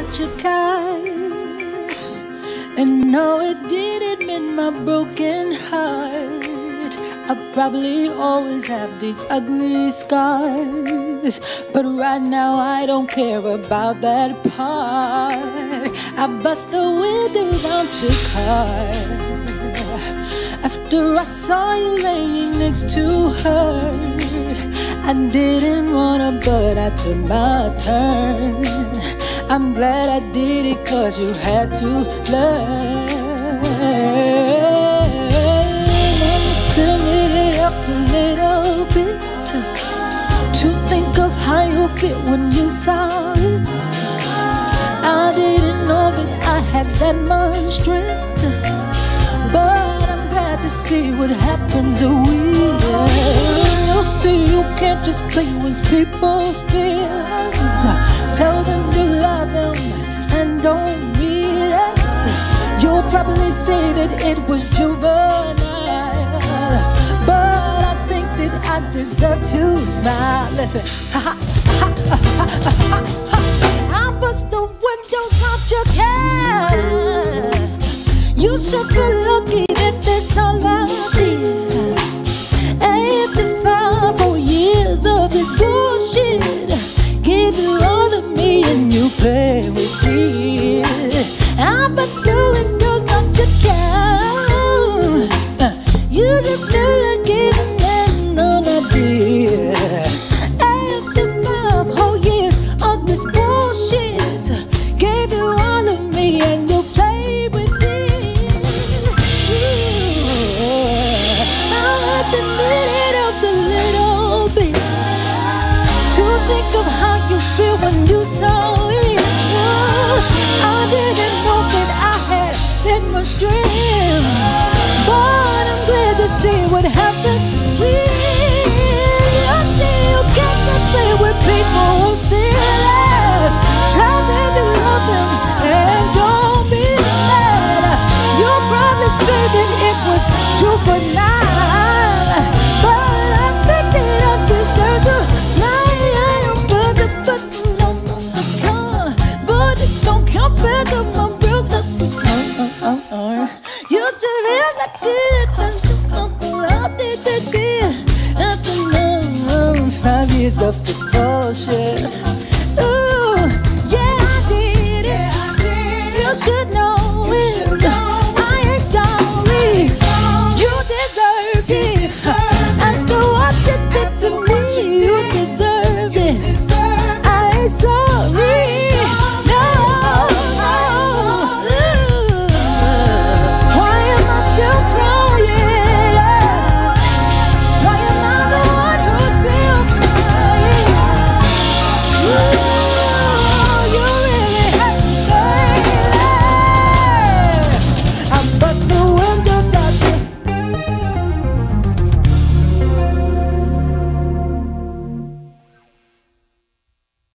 such a kind. And no, it didn't mend my broken heart. I probably always have these ugly scars, but right now I don't care about that part. I bust the windows out your car after I saw you laying next to her. I didn't wanna, but I took my turn. I'm glad I did it, 'cause you had to learn. Still need it up a little bit to think of how you feel when you saw it. I didn't know that I had that much strength, but I'm glad to see what happens when we you see, you can't just play with people's feelings. Tell them you love them and don't mean it. You'll probably say that it was juvenile, but I think that I deserve to smile. Listen, I bust the windows out your car. You should be lucky that that's all I need.